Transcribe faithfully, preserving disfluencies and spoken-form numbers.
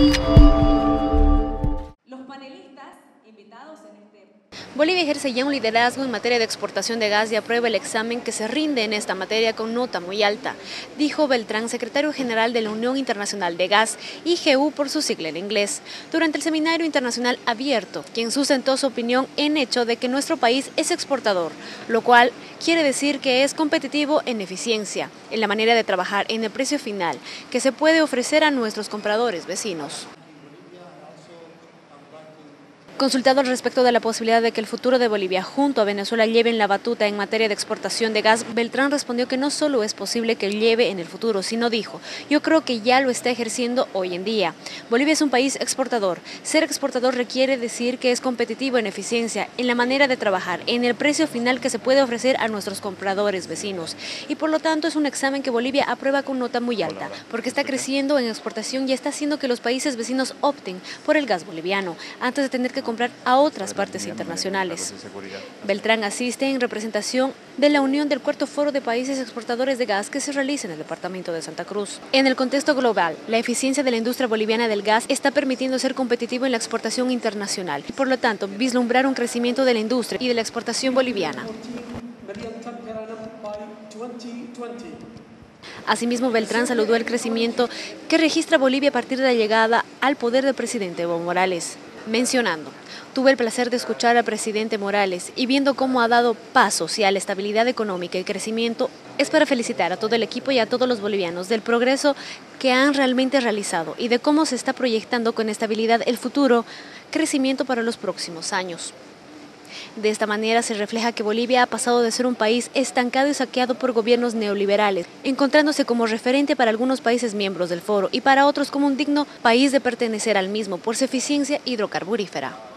Bolivia ejerce ya un liderazgo en materia de exportación de gas y aprueba el examen que se rinde en esta materia con nota muy alta, dijo Beltrán, secretario general de la Unión Internacional de Gas, I G U por su sigla en inglés, durante el Seminario Internacional Abierto, quien sustentó su opinión en hecho de que nuestro país es exportador, lo cual quiere decir que es competitivo en eficiencia, en la manera de trabajar, en el precio final que se puede ofrecer a nuestros compradores vecinos. Consultado al respecto de la posibilidad de que el futuro de Bolivia junto a Venezuela lleven la batuta en materia de exportación de gas, Beltrán respondió que no solo es posible que lleve en el futuro, sino dijo, yo creo que ya lo está ejerciendo hoy en día. Bolivia es un país exportador. Ser exportador requiere decir que es competitivo en eficiencia, en la manera de trabajar, en el precio final que se puede ofrecer a nuestros compradores vecinos. Y por lo tanto es un examen que Bolivia aprueba con nota muy alta, porque está creciendo en exportación y está haciendo que los países vecinos opten por el gas boliviano, antes de tener que comprar a otras partes internacionales. Beltrán asiste en representación de la Unión del Cuarto Foro de Países Exportadores de Gas que se realiza en el departamento de Santa Cruz. En el contexto global, la eficiencia de la industria boliviana del gas está permitiendo ser competitivo en la exportación internacional y por lo tanto vislumbrar un crecimiento de la industria y de la exportación boliviana. Asimismo, Beltrán saludó el crecimiento que registra Bolivia a partir de la llegada al poder del presidente Evo Morales, mencionando, tuve el placer de escuchar al presidente Morales y viendo cómo ha dado pasos y a la estabilidad económica y crecimiento, es para felicitar a todo el equipo y a todos los bolivianos del progreso que han realmente realizado y de cómo se está proyectando con estabilidad el futuro crecimiento para los próximos años. De esta manera se refleja que Bolivia ha pasado de ser un país estancado y saqueado por gobiernos neoliberales, encontrándose como referente para algunos países miembros del foro y para otros como un digno país de pertenecer al mismo por su eficiencia hidrocarburífera.